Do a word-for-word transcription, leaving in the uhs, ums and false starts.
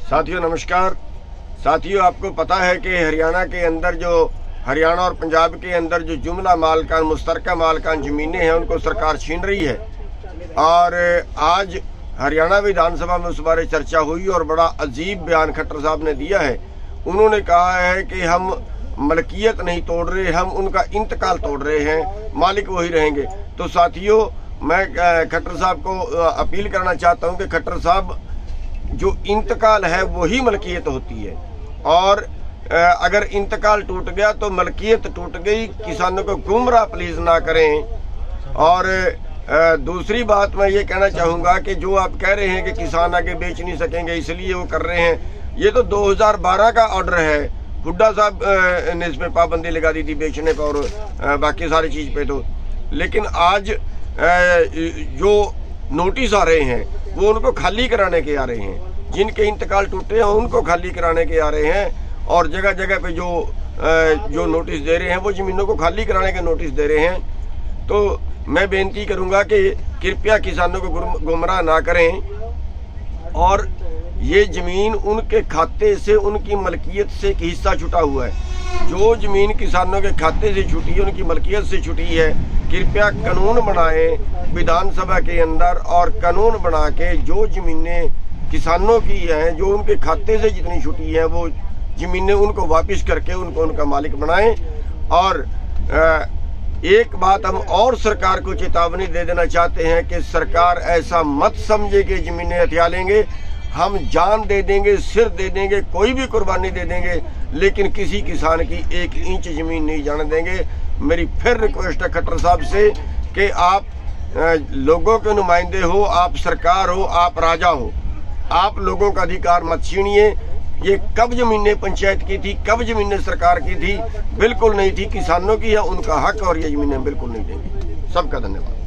साथियों नमस्कार। साथियों, आपको पता है कि हरियाणा के अंदर जो हरियाणा और पंजाब के अंदर जो जुमला मालकान मुश्तरका मालकान ज़मीनें हैं उनको सरकार छीन रही है। और आज हरियाणा विधानसभा में उस बारे चर्चा हुई और बड़ा अजीब बयान खट्टर साहब ने दिया है। उन्होंने कहा है कि हम मलकियत नहीं तोड़ रहे, हम उनका इंतकाल तोड़ रहे हैं, मालिक वही रहेंगे। तो साथियों, मैं खट्टर साहब को अपील करना चाहता हूं कि खट्टर साहब, जो इंतकाल है वही मलकियत होती है, और अगर इंतकाल टूट गया तो मलकियत टूट गई। किसानों को गुमराह प्लीज ना करें। और दूसरी बात मैं ये कहना चाहूँगा कि जो आप कह रहे हैं कि किसान आगे बेच नहीं सकेंगे इसलिए वो कर रहे हैं, ये तो दो हज़ार बारह का ऑर्डर है। हुड्डा साहब ने इसमें पाबंदी लगा दी थी बेचने पर और बाकी सारी चीज़ पे। तो लेकिन आज जो नोटिस आ रहे हैं वो उनको खाली कराने के आ रहे हैं। जिनके इंतकाल टूटे हैं उनको खाली कराने के आ रहे हैं, और जगह जगह पे जो जो नोटिस दे रहे हैं वो ज़मीनों को खाली कराने के नोटिस दे रहे हैं। तो मैं बेनती करूंगा कि कृपया किसानों को गुमराह ना करें, और ये ज़मीन उनके खाते से, उनकी मलकियत से एक हिस्सा छुटा हुआ है। जो ज़मीन किसानों के खाते से छुटी है, उनकी मलकियत से छुटी है, कृपया कानून बनाएं विधानसभा के अंदर, और कानून बना के जो ज़मीनें किसानों की हैं, जो उनके खाते से जितनी छुटी है, वो ज़मीनें उनको वापस करके उनको उनका मालिक बनाएं। और एक बात हम और सरकार को चेतावनी दे देना चाहते हैं कि सरकार ऐसा मत समझे कि ज़मीनें हथिया लेंगे। हम जान दे देंगे, सिर दे देंगे, कोई भी कुर्बानी दे देंगे, लेकिन किसी किसान की एक इंच ज़मीन नहीं जाने देंगे। मेरी फिर रिक्वेस्ट है खट्टर साहब से कि आप लोगों के नुमाइंदे हो, आप सरकार हो, आप राजा हो, आप लोगों का अधिकार मत छीनिए। ये कब ज़मीनें पंचायत की थी, कब ज़मीनें सरकार की थी? बिल्कुल नहीं थी। किसानों की है, उनका हक, और ये ज़मीनें बिल्कुल नहीं देंगे। सबका धन्यवाद।